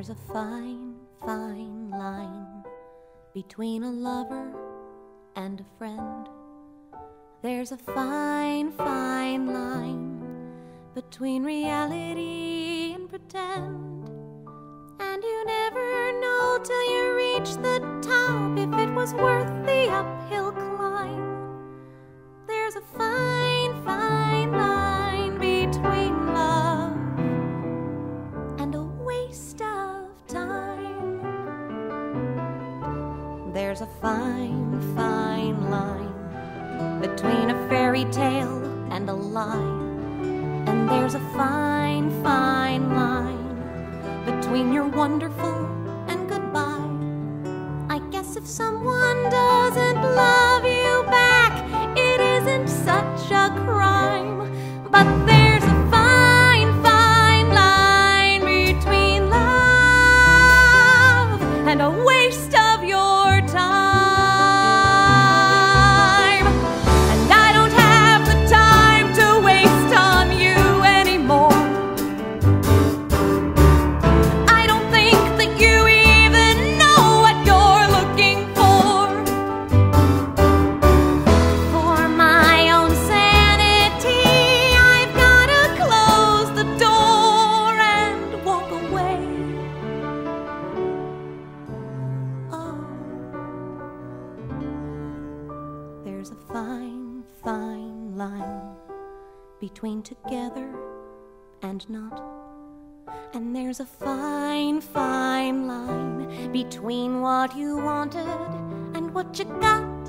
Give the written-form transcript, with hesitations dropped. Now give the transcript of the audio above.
There's a fine, fine line between a lover and a friend. There's a fine, fine line between reality and pretend. And you never know till you reach the top if it was worth the uphill climb. There's a fine, fine line between love and a waste of time. There's a fine, fine line between a fairy tale and a lie. And there's a fine, fine line between you're wonderful and goodbye. I guess if someone doesn't love you back, it isn't such a crime. But there's a fine, fine line between love and a waste of your time. There's a fine, fine line between together and not. And there's a fine, fine line between what you wanted and what you got.